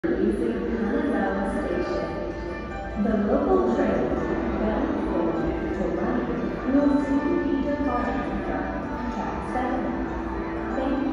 using Kanazawa Station. The local train bound for Hawaii will soon be departing from track 7. Thank you.